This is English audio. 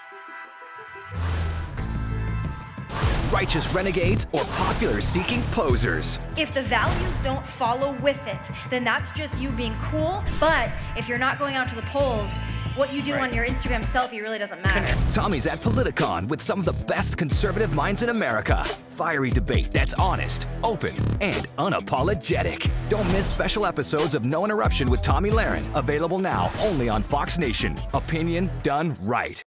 Righteous renegades or popular-seeking posers. If the values don't follow with it, then that's just you being cool. But if you're not going out to the polls, what you do on your Instagram selfie really doesn't matter. Tommy's at Politicon with some of the best conservative minds in America. Fiery debate that's honest, open, and unapologetic. Don't miss special episodes of No Interruption with Tomi Lahren, available now only on Fox Nation. Opinion done right.